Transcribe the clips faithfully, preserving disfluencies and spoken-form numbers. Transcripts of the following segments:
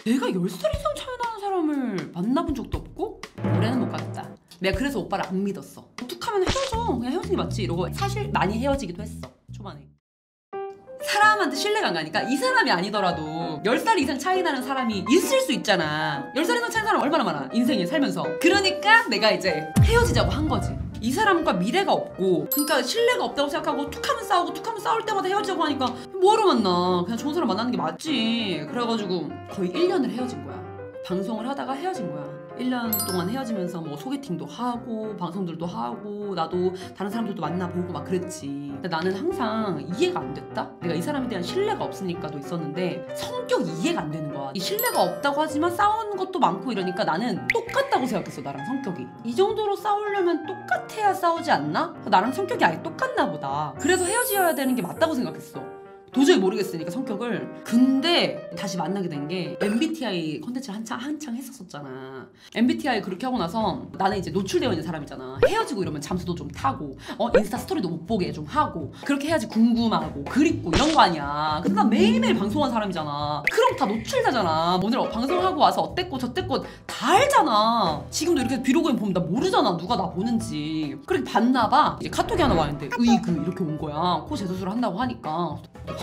내가 열 살 이상 차이 나는 사람을 만나본 적도 없고 올해는 못 가겠다. 내가 그래서 오빠를 안 믿었어. 툭하면 헤어져. 그냥 헤어지는 게 맞지 이러고 사실 많이 헤어지기도 했어 초반에. 사람한테 신뢰가 안 가니까 이 사람이 아니더라도 열 살 이상 차이 나는 사람이 있을 수 있잖아. 열 살 이상 차이 나는 사람 얼마나 많아 인생에 살면서. 그러니까 내가 이제 헤어지자고 한 거지. 이 사람과 미래가 없고 그러니까 신뢰가 없다고 생각하고 툭하면 싸우고 툭하면 싸울 때마다 헤어지자고 하니까 뭐하러 만나. 그냥 좋은 사람 만나는 게 맞지. 그래가지고 거의 일 년을 헤어진 거야. 방송을 하다가 헤어진 거야. 일 년 동안 헤어지면서 뭐 소개팅도 하고 방송들도 하고 나도 다른 사람들도 만나보고 막 그랬지. 근데 나는 항상 이해가 안 됐다? 내가 이 사람에 대한 신뢰가 없으니까도 있었는데 성격이 이해가 안 되는 거야. 이 신뢰가 없다고 하지만 싸우는 것도 많고 이러니까 나는 똑같다고 생각했어. 나랑 성격이 이 정도로 싸우려면 똑같아야 싸우지 않나? 나랑 성격이 아예 똑같나 보다. 그래서 헤어져야 되는 게 맞다고 생각했어. 도저히 모르겠으니까 성격을. 근데 다시 만나게 된 게 엠비티아이 컨텐츠를 한창 한창 했었었잖아. 엠비티아이 그렇게 하고 나서 나는 이제 노출되어 있는 사람이잖아. 헤어지고 이러면 잠수도 좀 타고 어 인스타 스토리도 못 보게 좀 하고 그렇게 해야지 궁금하고 그립고 이런 거 아니야. 근데 난 매일매일 방송한 사람이잖아. 그럼 다 노출되잖아. 오늘 어, 방송하고 와서 어땠고 저땠고 다 알잖아. 지금도 이렇게 비로그램 보면 나 모르잖아. 누가 나 보는지. 그렇게 봤나 봐. 이제 카톡이 하나 왔는데 으이그 이렇게 온 거야. 코 재수술을 한다고 하니까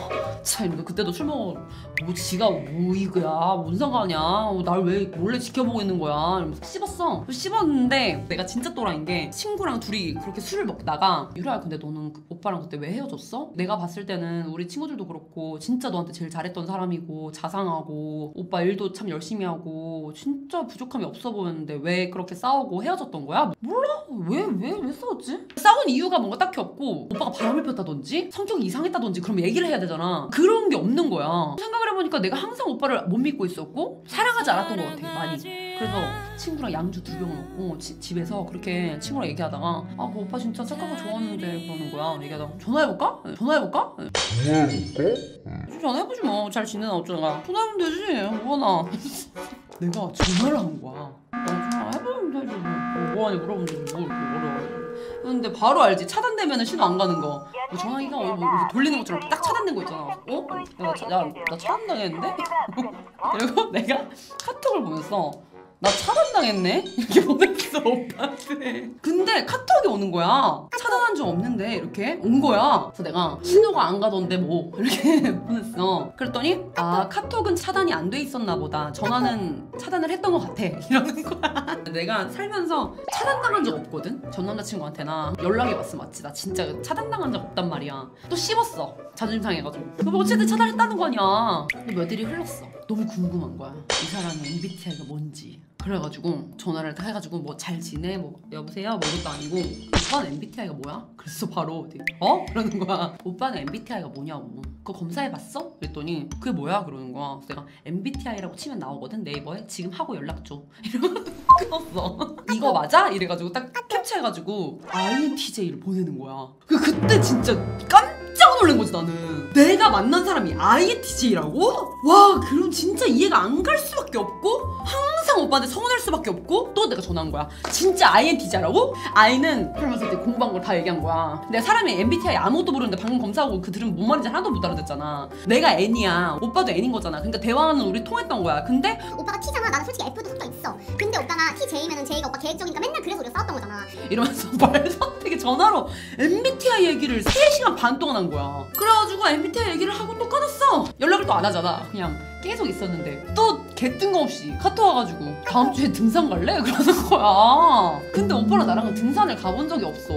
참 이러면서 그때도 술 먹어. 뭐 지가 뭐 이거야 뭔 상관이야. 날 왜 몰래 지켜보고 있는 거야 이러면서 씹었어. 씹었는데 내가 진짜 또라이인 게 친구랑 둘이 그렇게 술을 먹다가 유라야 근데 너는 그 오빠랑 그때 왜 헤어졌어? 내가 봤을 때는 우리 친구들도 그렇고 진짜 너한테 제일 잘했던 사람이고 자상하고 오빠 일도 참 열심히 하고 진짜 부족함이 없어 보였는데 왜 그렇게 싸우고 헤어졌던 거야? 몰라. 왜 왜 왜 싸웠지? 싸운 이유가 뭔가 딱히 없고 오빠가 바람을 폈다든지 성격이 이상했다든지 그럼 얘기를 해야 되잖아. 그런 게 없는 거야. 생각을 해보니까 내가 항상 오빠를 못 믿고 있었고 사랑하지 않았던 것 같아 많이. 그래서 친구랑 양주 두 병 먹고 지, 집에서 그렇게 친구랑 얘기하다가 아 그 오빠 진짜 착하고 좋았는데 그러는 거야. 얘기하다가 전화해볼까? 전화해볼까? 전화해볼까? 전화해보지 뭐. 잘 지내나 어쩌나. 전화하면 되지 뭐하나. 내가 전화를 한 거야. 전화해보면 되지 뭐. 뭐하냐 물어보면 되지 뭐 이렇게 어려워. 근데 바로 알지. 차단되면 신호 안 가는 거. 뭐 전화기가 뭐 이렇게 돌리는 것처럼 딱 차단된 거 있잖아. 어? 야, 나, 차, 야, 나 차단당했는데? 그리고 내가 카톡을 보냈어. 나 차단당했네? 이렇게 보냈어 오빠한테. 근데 카톡이 오는 거야. 차단한 적 없는데 이렇게 온 거야. 그래서 내가 신호가 안 가던데 뭐 이렇게 보냈어. 그랬더니 아 카톡은 차단이 안 돼 있었나 보다. 전화는 차단을 했던 것 같아 이러는 거야. 내가 살면서 차단당한 적 없거든? 전 남자친구한테나 연락이 왔으면 맞지. 나 진짜 차단당한 적 없단 말이야. 또 씹었어. 자존심 상해가지고. 뭐 어쨌든 차단했다는 거 아니야. 근데 며칠이 흘렀어. 너무 궁금한 거야. 이 사람의 엠비티아이가 뭔지. 그래가지고 전화를 해가지고 뭐 잘 지내? 뭐 여보세요? 뭐 이것도 아니고 오빠는 엠비티아이가 뭐야? 그래서 바로 어? 그러는 거야. 오빠는 엠비티아이가 뭐냐고. 그거 검사해봤어? 그랬더니 그게 뭐야? 그러는 거야. 그래서 내가 엠비티아이라고 치면 나오거든 네이버에. 지금 하고 연락 줘. 이러고 끊었어. 이거 맞아? 이래가지고 딱 캡처해가지고 아이엔티제이를 보내는 거야. 그 그때 진짜 깜짝 놀란 거지 나는. 내가 만난 사람이 아이엔티제이라고? 와 그럼 진짜 이해가 안 갈 수밖에 없고 항상 오빠한테 서운할 수밖에 없고 또 내가 전화한 거야. 진짜 아이엔티제이라고? I는 그러면서 이제 공부한 걸 다 얘기한 거야. 내가 사람이 엠비티아이 아무것도 모르는데 방금 검사하고 그 들으면 뭔 말인지 하나도 못 알아듣잖아. 내가 N이야. 오빠도 N인 거잖아. 그러니까 대화는 우리 통했던 거야. 근데 오빠가 T잖아. 나는 솔직히 F도 섞여 있어. 근데 오빠가 T제이면은 제이가 오빠 계획적이니까 맨날 그래서 우리가 싸웠던 거잖아. 이러면서 말도 안 되게 전화로 엠비티아이 얘기를 세 시간 반 동안 한 거야. 그래가지고 엠비티아이 얘기를 하고 또 끊었어. 연락을 또 안 하잖아. 그냥 계속 있었는데 또 개 뜬금없이 카톡 와가지고 다음 주에 등산 갈래? 그러는 거야. 근데 오빠랑 나랑은 등산을 가본 적이 없어.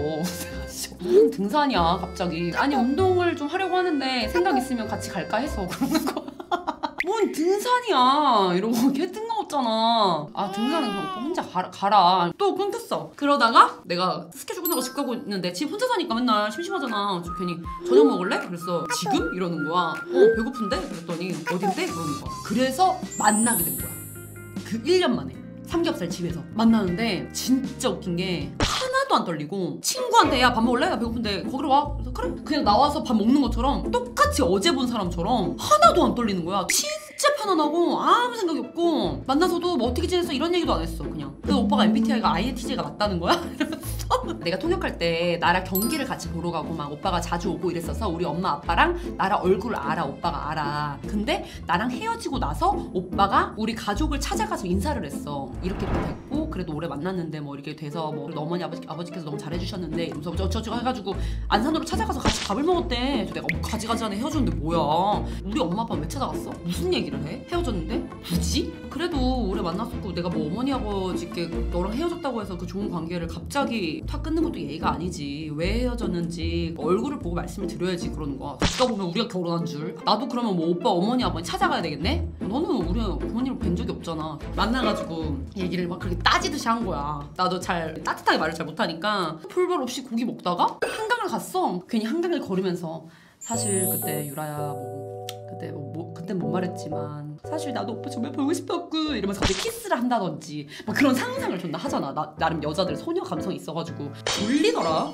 무슨 등산이야 갑자기. 아니 운동을 좀 하려고 하는데 생각 있으면 같이 갈까 해서 그러는 거야. 뭔 등산이야 이러고 개 뜬금없잖아. 아 등산은 그냥 오빠 혼자 가라, 가라. 또 끊겼어. 그러다가 내가 스케줄 끝나고 집 가고 있는데 집 혼자 사니까 맨날 심심하잖아. 그래서 괜히 저녁 먹을래? 그랬어. 지금? 이러는 거야. 어 배고픈데? 그랬더니 어딘데? 그러는 거야. 그래서 만나게 된 거야. 그 일 년 만에 삼겹살 집에서 만나는데 진짜 웃긴 게 하나도 안 떨리고 친구한테 야 밥 먹을래? 야 배고픈데 거기로 와. 그래서 그래. 그냥 나와서 밥 먹는 것처럼 똑같이 어제 본 사람처럼 하나도 안 떨리는 거야. 진 진짜 편안하고 아무 생각이 없고 만나서도 뭐 어떻게 지냈어 이런 얘기도 안 했어. 그냥 그래서 오빠가 엠비티아이가 아이엔티제가 맞다는 거야? 이러면서 내가 통역할 때 나랑 경기를 같이 보러 가고 막 오빠가 자주 오고 이랬어서 우리 엄마 아빠랑 나랑 얼굴을 알아. 오빠가 알아. 근데 나랑 헤어지고 나서 오빠가 우리 가족을 찾아가서 인사를 했어. 이렇게 됐고 그래도 오래 만났는데 뭐 이렇게 돼서 뭐 어머니 아버지, 아버지께서 너무 잘해주셨는데 이러면서 어쩌고저쩌고 해가지고 안산으로 찾아가서 같이 밥을 먹었대. 그래서 내가 뭐 가지가지하네 헤어졌는데 뭐야. 우리 엄마 아빠 왜 찾아갔어? 무슨 얘기를 해? 헤어졌는데? 굳이? 그래도 오래 만났었고 내가 뭐 어머니 아버지께 너랑 헤어졌다고 해서 그 좋은 관계를 갑자기 탁 끊는 것도 예의가 아니지. 왜 헤어졌는지 얼굴을 보고 말씀을 드려야지 그러는 거야. 듣다 보면 우리가 결혼한 줄. 나도 그러면 뭐 오빠 어머니 아버지 찾아가야 되겠네? 너는 우리 부모님을 뵌 적이 없잖아. 만나가지고 얘기를 막 그렇게 따지듯이 한 거야. 나도 잘 따뜻하게 말을 잘 못하니까 풀벌 없이 고기 먹다가 한강을 갔어. 괜히 한강을 걸으면서 사실 그때 유라야 뭐 그때 뭐, 뭐 그때 못 말했지만 사실 나도 오빠 정말 보고 싶었고 이러면서 갑자기 키스를 한다든지 막 그런 상상을 존나 하잖아. 나, 나름 여자들 소녀 감성이 있어가지고 졸리더라.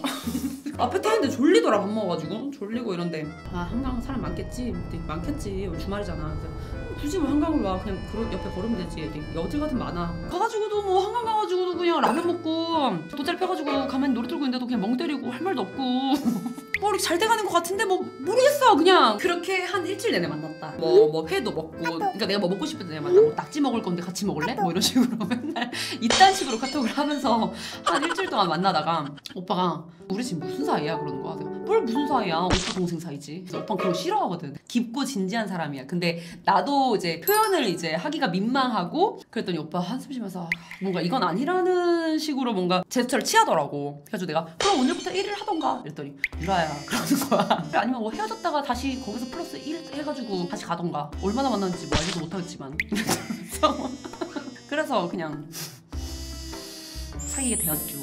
앞에 타는데 졸리더라. 밥 먹어가지고 졸리고 이런데 아 한강 사람 많겠지? 많겠지. 주말이잖아. 그래서 굳이 뭐 한강을 와. 그냥 그 옆에 걸으면 되지. 여들 같은 많아. 가가지고도 뭐 한강 가가지고도 그냥 라면 먹고 돗자리 펴가지고 가만히 노래 틀고 있는데도 그냥 멍 때리고 할 말도 없고 뭐 이렇게 잘 돼가는 것 같은데 뭐 모르겠어. 그냥 그렇게 한 일주일 내내 만났다. 뭐 뭐 회도 먹고 그러니까 내가 뭐 먹고 싶을 때 내가 만나. 뭐 낙지 먹을 건데 같이 먹을래? 뭐 이런 식으로 맨날 이딴 식으로 카톡을 하면서 한 일주일 동안 만나다가 오빠가 우리 지금 무슨 사이야? 그러는 거야. 내가 뭘 무슨 사이야? 오빠 동생 사이지. 그래서 오빠는 그런 거 싫어하거든. 깊고 진지한 사람이야. 근데 나도 이제 표현을 이제 하기가 민망하고 그랬더니 오빠 한숨 쉬면서 뭔가 이건 아니라는 식으로 뭔가 제스처를 취하더라고. 그래가지고 내가 그럼 오늘부터 일 일 하던가 이랬더니 유라야 그러는 거야. 아니면 뭐 헤어졌다가 다시 거기서 플러스 일 해가지고 다시 가던가. 얼마나 만났는지 뭐 알지도 못하겠지만 그래서 그냥 사귀게 되었죠.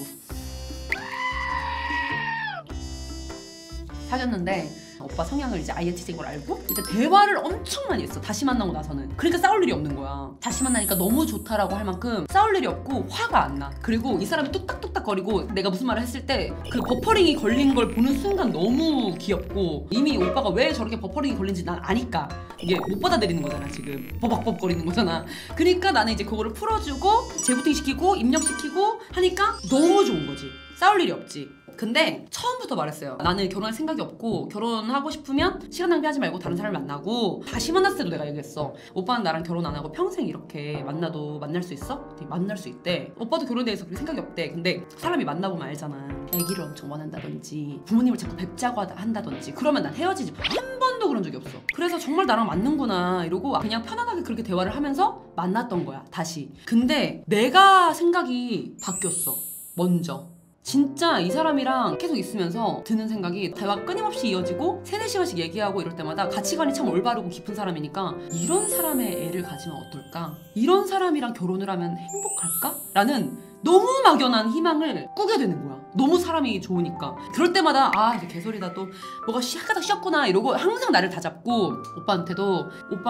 사귀었는데 오빠 성향을 이제 아이엔티제인 걸 알고 이제 대화를 엄청 많이 했어. 다시 만나고 나서는. 그러니까 싸울 일이 없는 거야. 다시 만나니까 너무 좋다라고 할 만큼 싸울 일이 없고 화가 안 나. 그리고 이 사람이 뚝딱뚝딱 거리고 내가 무슨 말을 했을 때 그 버퍼링이 걸린 걸 보는 순간 너무 귀엽고 이미 오빠가 왜 저렇게 버퍼링이 걸린지 난 아니까 이게 못 받아들이는 거잖아. 지금 버벅버벅 거리는 거잖아. 그러니까 나는 이제 그거를 풀어주고 재부팅 시키고 입력시키고 하니까 너무 좋은 거지. 싸울 일이 없지. 근데 처음부터 말했어요. 나는 결혼할 생각이 없고 결혼하고 싶으면 시간 낭비하지 말고 다른 사람을 만나고 다시 만났을 때도 내가 얘기했어. 오빠는 나랑 결혼 안 하고 평생 이렇게 만나도 만날 수 있어? 만날 수 있대. 오빠도 결혼에 대해서 그렇게 생각이 없대. 근데 사람이 만나보면 알잖아. 애기를 엄청 원한다든지 부모님을 자꾸 뵙자고 한다든지 그러면 난 헤어지지. 한 번도 그런 적이 없어. 그래서 정말 나랑 맞는구나 이러고 그냥 편안하게 그렇게 대화를 하면서 만났던 거야. 다시. 근데 내가 생각이 바뀌었어. 먼저. 진짜 이 사람이랑 계속 있으면서 드는 생각이 대화가 끊임없이 이어지고 세네 시간씩 얘기하고 이럴 때마다 가치관이 참 올바르고 깊은 사람이니까 이런 사람의 애를 가지면 어떨까? 이런 사람이랑 결혼을 하면 행복할까? 라는 너무 막연한 희망을 꾸게 되는 거야. 너무 사람이 좋으니까. 그럴 때마다 아 이제 개소리다 또 뭐가 시작하다 쉬었구나 이러고 항상 나를 다잡고 오빠한테도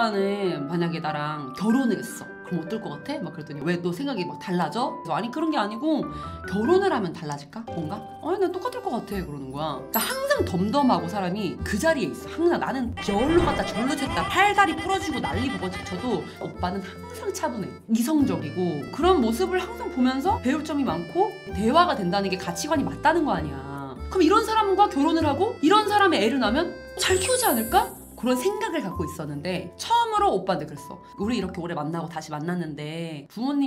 오빠는 만약에 나랑 결혼을 했어. 그럼 어떨 것 같아? 막 그랬더니 왜 또 생각이 막 달라져? 그래서 아니 그런 게 아니고 결혼을 하면 달라질까? 뭔가? 아니 난 똑같을 것 같아 그러는 거야. 그러니까 항상 덤덤하고 사람이 그 자리에 있어. 항상 나는 절로 갔다 절로 쳤다 팔다리 부러지고 난리 버거지 쳐도 오빠는 항상 차분해. 이성적이고 그런 모습을 항상 보면서 배울 점이 많고 대화가 된다는 게 가치관이 맞다는 거 아니야. 그럼 이런 사람과 결혼을 하고 이런 사람의 애를 낳으면 잘 키우지 않을까? 그런 생각을 갖고 있었는데 처음으로 오빠한테 그랬어. 우리 이렇게 오래 만나고 다시 만났는데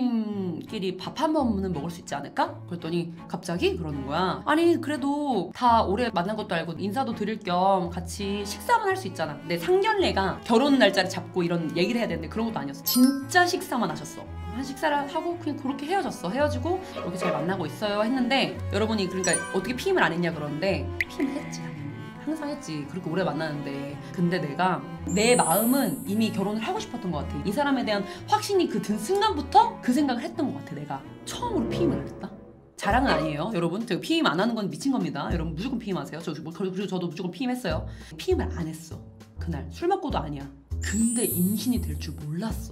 부모님끼리 밥 한 번은 먹을 수 있지 않을까? 그랬더니 갑자기 그러는 거야. 아니 그래도 다 오래 만난 것도 알고 인사도 드릴 겸 같이 식사만 할 수 있잖아. 근데 상견례가 결혼 날짜를 잡고 이런 얘기를 해야 되는데 그런 것도 아니었어. 진짜 식사만 하셨어. 한 식사를 하고 그냥 그렇게 헤어졌어. 헤어지고 이렇게 잘 만나고 있어요 했는데 여러분이 그러니까 어떻게 피임을 안 했냐 그러는데 피임을 했지. 항상 했지. 그렇게 오래 만나는데. 근데 내가 내 마음은 이미 결혼을 하고 싶었던 것 같아. 이 사람에 대한 확신이 그 든 순간부터 그 생각을 했던 것 같아. 내가 처음으로 피임을 했다. 자랑은 아니에요 여러분. 제가 피임 안 하는 건 미친 겁니다. 여러분 무조건 피임하세요. 저, 그리고 저도 무조건 피임했어요. 피임을 안 했어. 그날 술 먹고도 아니야. 근데 임신이 될 줄 몰랐어.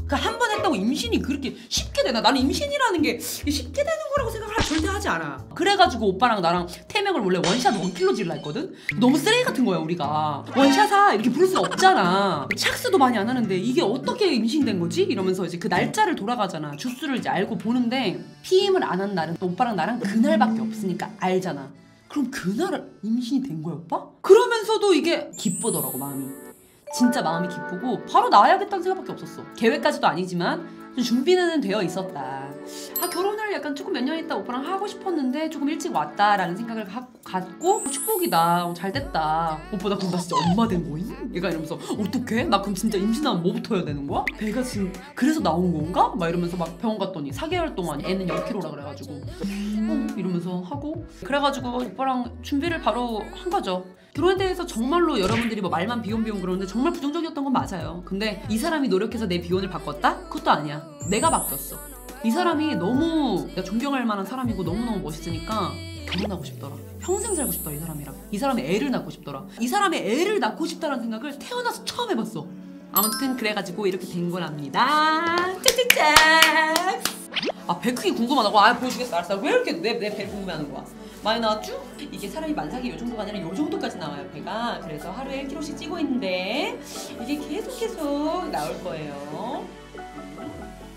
그 한 번 했다고 임신이 그렇게 쉽게 되나? 나는 임신이라는 게 쉽게 되는 거라고 생각을 절대 하지 않아. 그래가지고 오빠랑 나랑 태명을 원래 원샷 원킬로 지르려 했거든? 너무 쓰레기 같은 거야 우리가. 원샷아 이렇게 부를 수 없잖아. 착수도 많이 안 하는데 이게 어떻게 임신된 거지? 이러면서 이제 그 날짜를 돌아가잖아. 주수를 이제 알고 보는데 피임을 안 한 날은 또 오빠랑 나랑 그날밖에 없으니까 알잖아. 그럼 그날 임신이 된 거야 오빠? 그러면서도 이게 기쁘더라고 마음이. 진짜 마음이 기쁘고 바로 낳아야겠다는 생각밖에 없었어. 계획까지도 아니지만 좀 준비는 되어 있었다. 아 결혼을 약간 조금 몇 년 있다 오빠랑 하고 싶었는데 조금 일찍 왔다라는 생각을 가, 갖고 축복이다. 어, 잘 됐다. 오빠 나 그럼 나 진짜 엄마 된 거임? 얘가 이러면서 어떡해? 나 그럼 진짜 임신하면 뭐부터 해야 되는 거야? 배가 지금 그래서 나온 건가? 막 이러면서 막 병원 갔더니 사 개월 동안 애는 영 킬로그램라 그래가지고 어, 이러면서 하고 그래가지고 오빠랑 준비를 바로 한 거죠. 결혼에 대해서 정말로 여러분들이 뭐 말만 비혼 비혼 그러는데 정말 부정적이었던 건 맞아요. 근데 이 사람이 노력해서 내 비혼을 바꿨다? 그것도 아니야. 내가 바뀌었어. 이 사람이 너무 내가 존경할 만한 사람이고 너무너무 멋있으니까 결혼하고 싶더라. 평생 살고 싶더라 이 사람이랑. 이 사람의 애를 낳고 싶더라. 이 사람의 애를 낳고 싶다라는 생각을 태어나서 처음 해봤어. 아무튼 그래가지고 이렇게 된 거랍니다. 짜짜짜. 아 배 크기 궁금하다고? 아 보여주겠어. 알았어. 왜 이렇게 내, 내 배를 궁금해하는 거야? 많이 나왔죠? 이게 사람이 만삭이 이 정도가 아니라 이 정도까지 나와요 배가. 그래서 하루에 일 킬로그램씩 찌고 있는데 이게 계속 계속 나올 거예요.